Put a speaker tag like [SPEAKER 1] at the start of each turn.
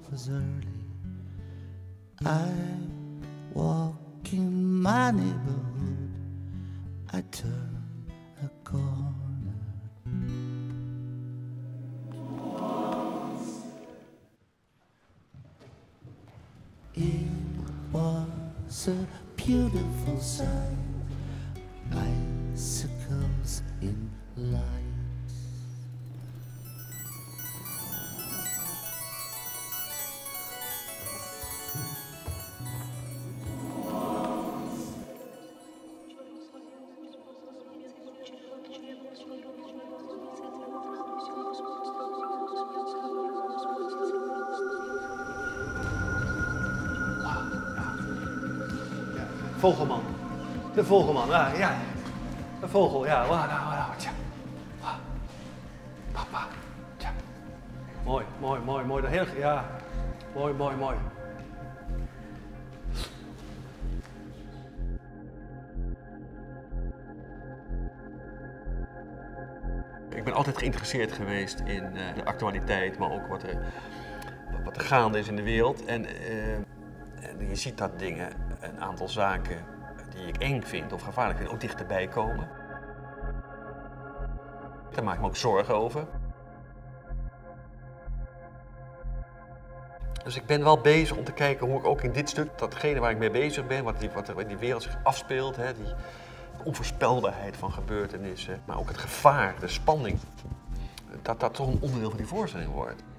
[SPEAKER 1] was early. I walk in my neighborhood. I turn a corner. It was a beautiful sight. Bicycles in lights.
[SPEAKER 2] Vogelman. De vogelman, ja. De vogel, ja. Wauw, tja. Papa, tja. Mooi. Heel, ja. Mooi. Ik ben altijd geïnteresseerd geweest in de actualiteit, maar ook wat er gaande is in de wereld. En je ziet dat dingen, een aantal zaken die ik eng vind of gevaarlijk vind, ook dichterbij komen. Daar maak ik me ook zorgen over. Dus ik ben wel bezig om te kijken hoe ik ook in dit stuk, datgene waar ik mee bezig ben, wat er in die wereld zich afspeelt, hè, die onvoorspelbaarheid van gebeurtenissen, maar ook het gevaar, de spanning, dat dat toch een onderdeel van die voorstelling wordt.